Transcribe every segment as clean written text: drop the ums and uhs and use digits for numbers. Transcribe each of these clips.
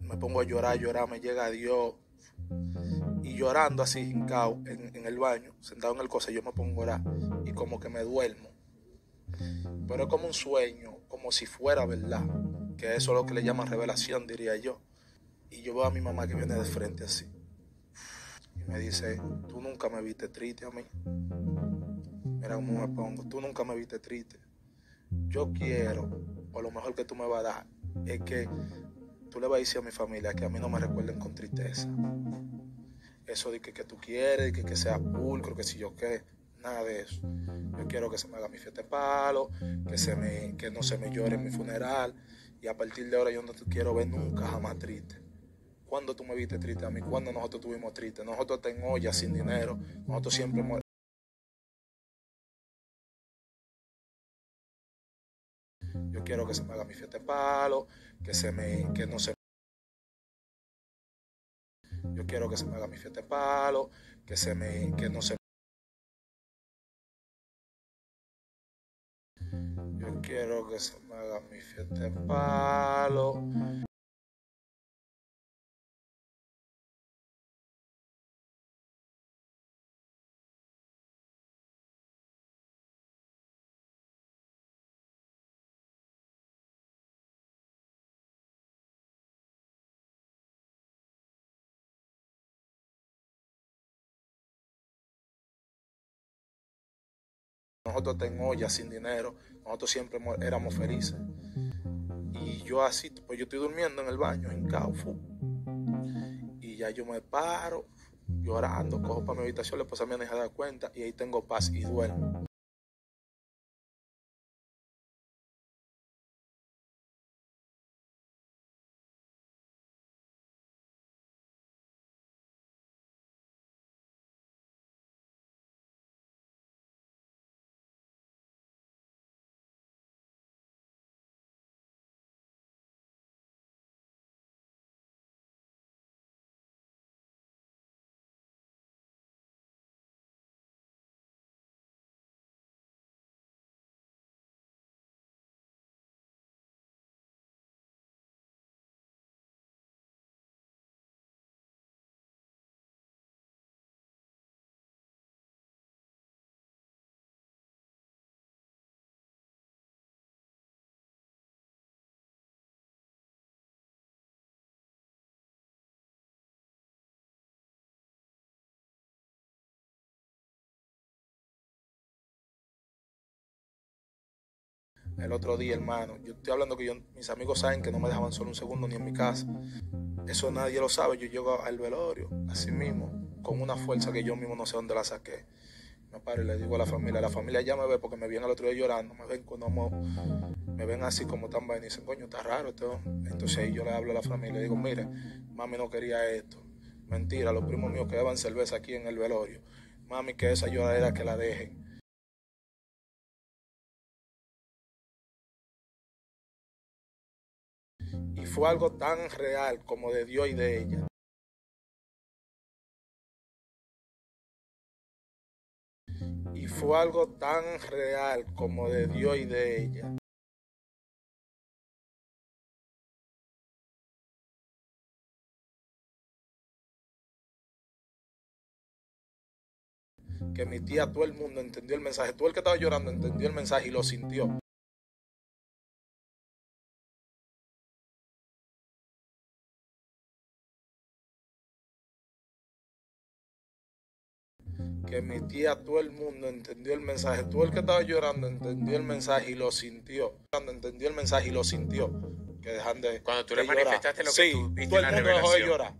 me pongo a llorar, me llega a Dios. Y llorando así, hincado en el baño, sentado en el coche, yo me pongo a orar y como que me duermo. Pero es como un sueño, como si fuera verdad, que eso es lo que le llaman revelación, diría yo. Y yo veo a mi mamá que viene de frente así y me dice: tú nunca me viste triste a mí. Mira cómo me pongo: tú nunca me viste triste. Yo quiero, o lo mejor que tú me vas a dar, es que tú le vas a decir a mi familia que a mí no me recuerden con tristeza. Eso de que tú quieres, que sea pulcro, que si yo qué, nada de eso. Yo quiero que se me haga mi fiesta de palo, que no se me llore en mi funeral. Y a partir de ahora yo no te quiero ver nunca jamás triste. ¿Cuándo tú me viste triste a mí? ¿Cuándo nosotros estuvimos tristes? Nosotros en olla, sin dinero. Nosotros siempre hemos... Yo quiero que se me haga mi fiesta de palo, que no se... Yo quiero que se me haga mi fiesta de palo, que no se... Yo quiero que se me haga mi fiesta de palo. Nosotros en olla, sin dinero. Nosotros siempre éramos felices. Y yo así, pues yo estoy durmiendo en el baño, en Caufu. Y ya yo me paro, llorando, cojo para mi habitación, la esposa mía no se da cuenta y ahí tengo paz y duermo. El otro día, hermano, yo estoy hablando que mis amigos saben que no me dejaban solo un segundo ni en mi casa. Eso nadie lo sabe. Yo llego al velorio, así mismo, con una fuerza que yo mismo no sé dónde la saqué. Me paro y le digo a la familia ya me ve porque me viene el otro día llorando, me ven así como tan vaina y dicen: coño, está raro esto. Entonces ahí yo le hablo a la familia y le digo: mire, mami no quería esto. Mentira, los primos míos que daban cerveza aquí en el velorio. Mami, que esa lloradera que la dejen. Y fue algo tan real como de Dios y de ella. Y fue algo tan real como de Dios y de ella. Que mi tía, todo el mundo entendió el mensaje. Todo el que estaba llorando entendió el mensaje y lo sintió. Que mi tía, todo el mundo entendió el mensaje. Todo el que estaba llorando entendió el mensaje y lo sintió. Entendió el mensaje y lo sintió. Que dejan de, Cuando tú de le llorar. manifestaste lo que Sí, tú viste todo en el la mundo dejó de revelación. llorar.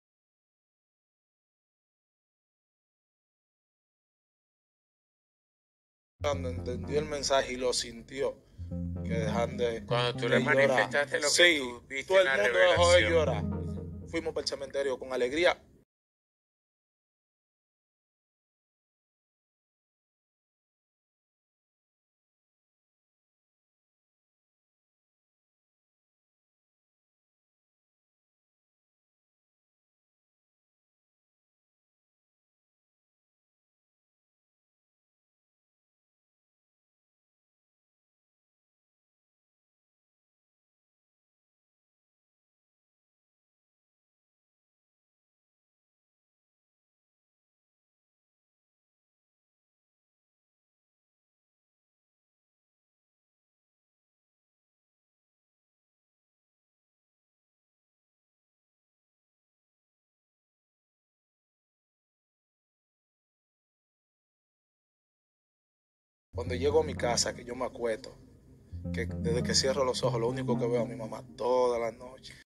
Entendió el mensaje y lo sintió. Que dejan Cuando tú de le llorar. manifestaste lo que Sí, tú viste todo en el la mundo dejó de revelación. llorar. Fuimos para el cementerio con alegría. Cuando llego a mi casa, que yo me acuesto, que desde que cierro los ojos, lo único que veo a mi mamá toda la noche.